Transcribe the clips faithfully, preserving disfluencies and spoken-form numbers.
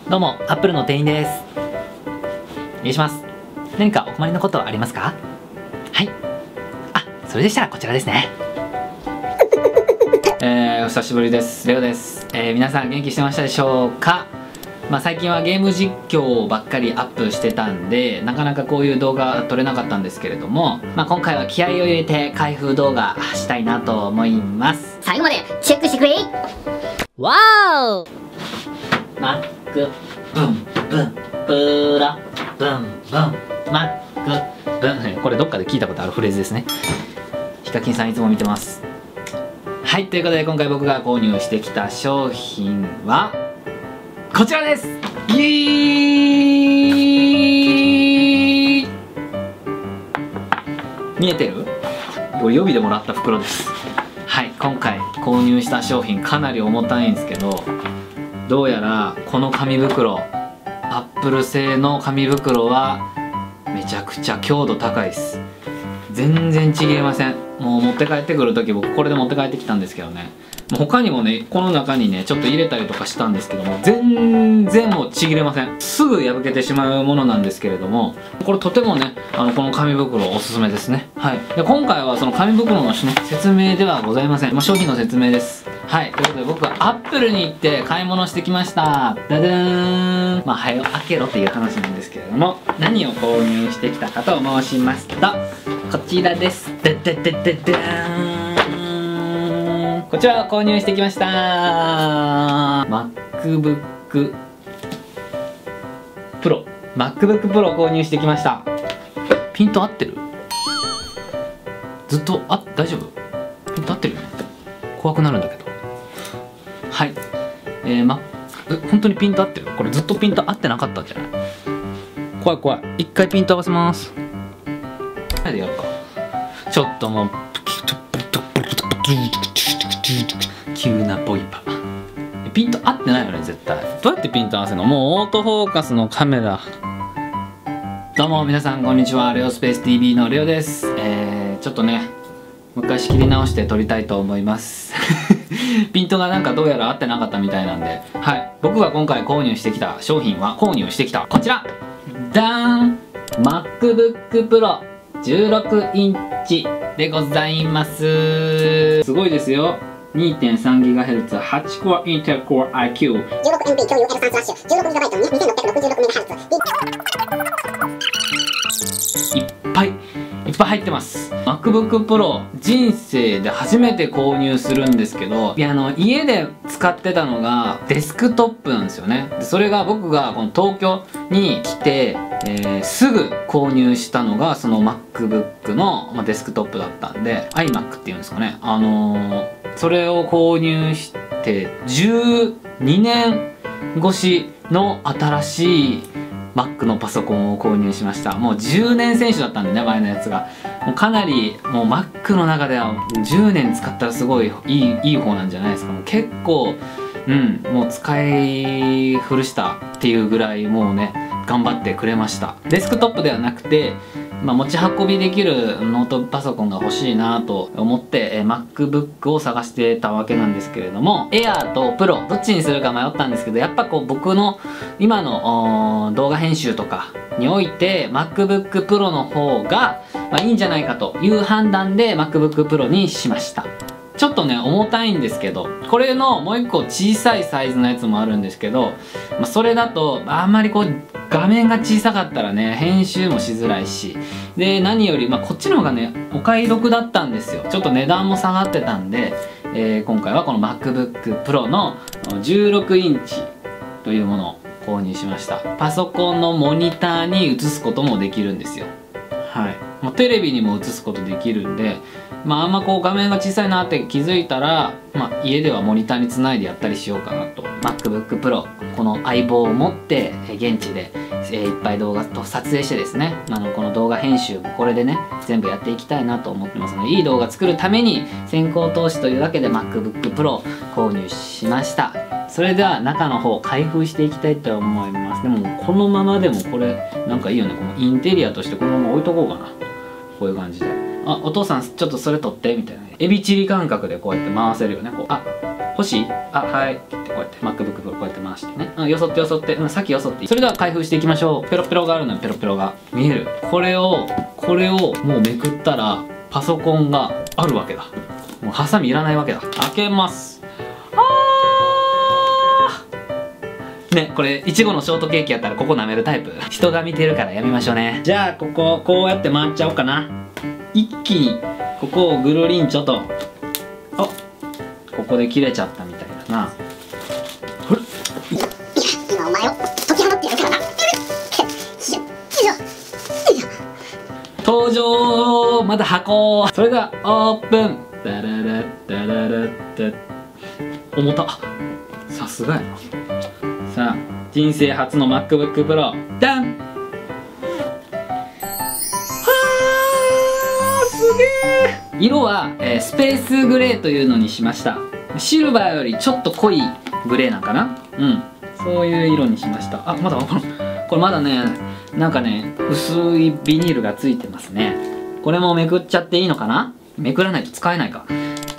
どうも、アップルの店員です。お願いします。何かお困りのことはありますか？はい。あ、それでしたらこちらですね。えー、お久しぶりです。レオです。えー、皆さん元気してましたでしょうか？まあ最近はゲーム実況ばっかりアップしてたんで、なかなかこういう動画撮れなかったんですけれども、まあ今回は気合を入れて開封動画したいなと思います。 最後までチェックしてくれ。わーお。 マックブンブンプロブンブンマックブン、これどっかで聞いたことあるフレーズですね。ヒカキンさんいつも見てます。はい、ということで今回僕が購入してきた商品はこちらです。イエーイ。見えてる？これ予備でもらった袋です。はい、今回購入した商品かなり重たいんですけど、どうやらこの紙袋、アップル製の紙袋はめちゃくちゃ強度高いです。全然ちぎれません。もう持って帰ってくる時僕これで持って帰ってきたんですけどね、もう他にもねこの中にねちょっと入れたりとかしたんですけども、全然もうちぎれません。すぐ破けてしまうものなんですけれども、これとてもねあのこの紙袋おすすめですね。はい、で今回はその紙袋の説明ではございません。まあ、商品の説明です。はい、ということで僕はアップルに行って買い物してきました。ダダーン。まあ早よ開けろっていう話なんですけれども、何を購入してきたかと申しますとこちらです。ダダダダダーン。こちらを購入してきました。 MacBook Pro MacBook Pro 購入してきました。ピント合ってる？ずっとあ大丈夫？ピント合ってるよね。怖くなるんだけど。はい、えー、まえ本当にピント合ってる？これずっとピント合ってなかったんじゃない？怖い怖い。一回ピント合わせます。何でやるか。ちょっともう急なボイパ。ピント合ってないよね絶対。どうやってピント合わせるの？もうオートフォーカスのカメラ。どうも皆さんこんにちは。レオスペース ティーブイ のレオです。えー、ちょっとねもう一回仕切り直して撮りたいと思いますピントがなんかどうやら合ってなかったみたいなんで、はい、僕が今回購入してきた商品は購入してきたこちらダーン MacBook Pro じゅうろくインチでございます。すごいですよ。 にてんさんギガヘルツ はちコアインテル Core アイキューじゅうろくエムピー 共有 エルスリー スラッシュ じゅうろくギガバイト にせんろっぴゃくろくじゅうろくメガヘルツ。 いっぱいいっぱい入ってます。 MacBook Pro 人生で初めて購入するんですけど、いやあの家で使ってたのがデスクトップなんですよね。でそれが僕がこの東京に来て、えー、すぐ購入したのがその MacBook の、まあ、デスクトップだったんで iMac っていうんですかね。あのー、それを購入してじゅうにねん越しの新しいMac のパソコンを購入しました。もうじゅうねん選手だったんでね、前のやつが。もうかなり、もう Mac の中ではじゅうねん使ったらすごいいい、いい方なんじゃないですか。もう結構、うん、もう使い古したっていうぐらいもうね、頑張ってくれました。デスクトップではなくて、まあ、持ち運びできるノートパソコンが欲しいなと思って、えー、MacBook を探してたわけなんですけれども、 Air と Pro どっちにするか迷ったんですけど、やっぱこう僕の今の動画編集とかにおいて MacBook Pro の方が、まあ、いいんじゃないかという判断で MacBook Pro にしました。ちょっとね重たいんですけど、これのもう一個小さいサイズのやつもあるんですけど、まあ、それだとあんまりこう画面が小さかったらね編集もしづらいし、で何より、まあ、こっちの方がねお買い得だったんですよ。ちょっと値段も下がってたんで、えー、今回はこの MacBook Pro のじゅうろくインチというものを購入しました。パソコンのモニターに映すこともできるんですよ。はい、もうテレビにも映すことできるんで、まああんまこう画面が小さいなって気づいたら、まあ、家ではモニターにつないでやったりしようかなと。 MacBook Pro この相棒を持って現地で、えー、いっぱい動画と撮影してですね、あのこの動画編集もこれでね全部やっていきたいなと思ってますので、いい動画作るために先行投資というわけで MacBook Pro 購入しました。それでは中の方開封していきたいと思います。でもこのままでもこれなんかいいよね。このインテリアとしてこのまま置いとこうかな。こういう感じで、あお父さんちょっとそれ取ってみたいな、エビチリ感覚でこうやって回せるよね。こうあ欲しい？あ、はいって言ってこうやって MacBook Pro こうやって回してね、うん、よそってよそって、うん、さっきよそっていい。それでは開封していきましょう。ペロペロがあるのよ。ペロペロが見える。これをこれをもうめくったらパソコンがあるわけだ。もうハサミいらないわけだ。開けます。あーね、これいちごのショートケーキやったらここ舐めるタイプ。人が見てるからやめましょうね。じゃあこここうやって回っちゃおうかな。一気にここをぐるりんちょと。あ、ここで切れちゃったみたいだな。ほら、 今お前を解き放ってやるからな。 登場。まだ箱。それではオープン。ダララダララダ。重た。さすがやな。さあ、人生初の MacBook Pro ダン。すげえ。色は、えー、スペースグレーというのにしました。シルバーよりちょっと濃いグレーなんかな。うん、そういう色にしました。あ、まだこれこれまだね、なんかね薄いビニールがついてますね。これもめくっちゃっていいのかな。めくらないと使えないか。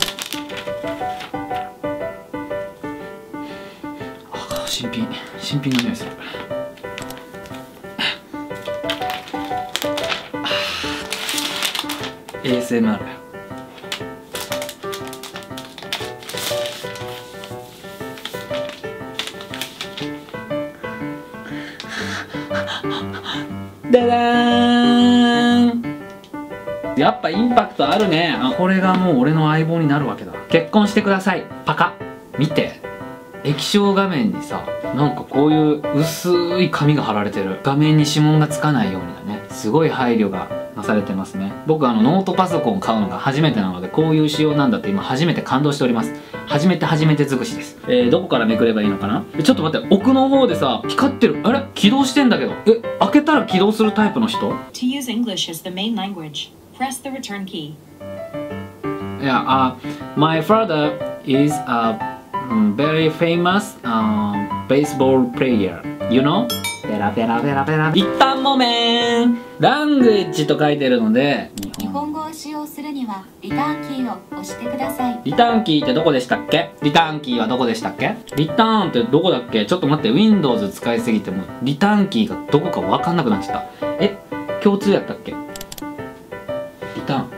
あ、新品新品の匂いする。エーエスエムアール や。ダダーン。やっぱインパクトあるね。あ、これがもう俺の相棒になるわけだ。結婚してください。パカ。見て、液晶画面にさ、なんかこういう薄い紙が貼られてる。画面に指紋がつかないようにだね。すごい配慮がなされてますね。僕あのノートパソコンを買うのが初めてなので、こういう仕様なんだって今初めて感動しております。初めて初めて尽くしです。えー、どこからめくればいいのかな。え、ちょっと待って、奥の方でさ光ってる。あれ、起動してんだけど。え、開けたら起動するタイプの人？ To use English as the main language, press the return key. Yeah, uh, my father is a um, very famous um, baseball player. You know? ペラペラペラペラ。一旦もめん。ラングエッジと書いてるので、 日本語を使用するにはリターンキーを押してください。 リターンキーってどこでしたっけ？リターンキーはどこでしたっけ？リターンってどこだっけ？ちょっと待って、 Windows 使いすぎてもリターンキーがどこか分かんなくなっちゃった。え、共通やったっけ？リターン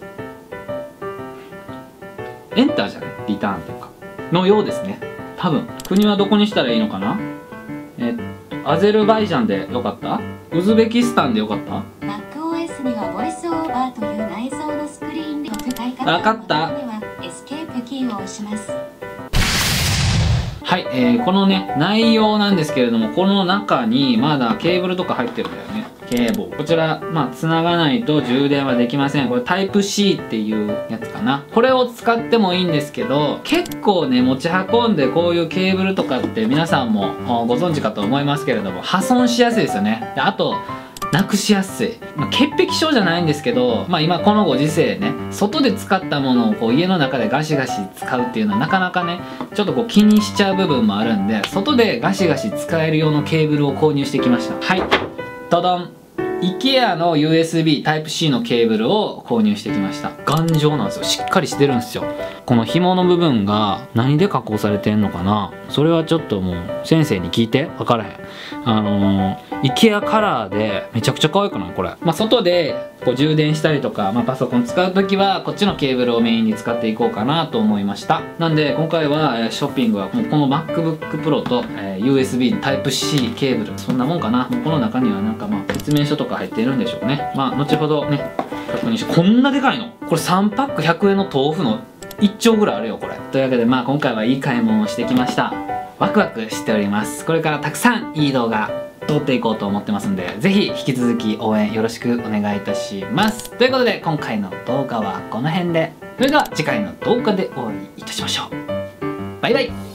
エンターじゃない？リターンっていうかのようですね。多分国はどこにしたらいいのかな。えアゼルバイジャンでよかった？ウズベキスタンでよかった？ MacOS にはボイスオーバーという内蔵のスクリーンでの使い方分かった。 にはエスケープキーを押します。 はい、えー、このね内容なんですけれども、この中にまだケーブルとか入ってるんだよね。ケーブルこちら、まあ繋がないと充電はできません。これタイプ シー っていうやつかな。これを使ってもいいんですけど、結構ね持ち運んでこういうケーブルとかって皆さんもご存知かと思いますけれども、破損しやすいですよね。であとなくしやすい、まあ、潔癖症じゃないんですけど、まあ、今このご時世ね、外で使ったものをこう家の中でガシガシ使うっていうのはなかなかねちょっとこう気にしちゃう部分もあるんで、外でガシガシ使える用のケーブルを購入してきました。はい、ドドン。IKEA の ユーエスビー タイプ シー のケーブルを購入してきました。頑丈なんですよ。しっかりしてるんですよ。この紐の部分が何で加工されてんのかな、それはちょっともう先生に聞いて。分からへん。あのー、IKEA カラーでめちゃくちゃ可愛くないこれ。まあ、外でこう充電したりとか、まあ、パソコン使う時はこっちのケーブルをメインに使っていこうかなと思いました。なんで今回は、えー、ショッピングはもうこの MacBook Pro と、えー、ユーエスビー タイプ シー ケーブル、そんなもんかな。もうこの中にはなんかまあ説明書とか入っているんでしょうね。まあ後ほどね確認して。こんなでかいのこれさんパックひゃくえんの豆腐のいっ丁ぐらいあるよこれ。というわけでまあ今回はいい買い物をしてきました。ワクワクしております。これからたくさんいい動画撮っていこうと思ってますんで、ぜひ引き続き応援よろしくお願いいたします。ということで今回の動画はこの辺で、それでは次回の動画でお会いいたしましょう。バイバイ。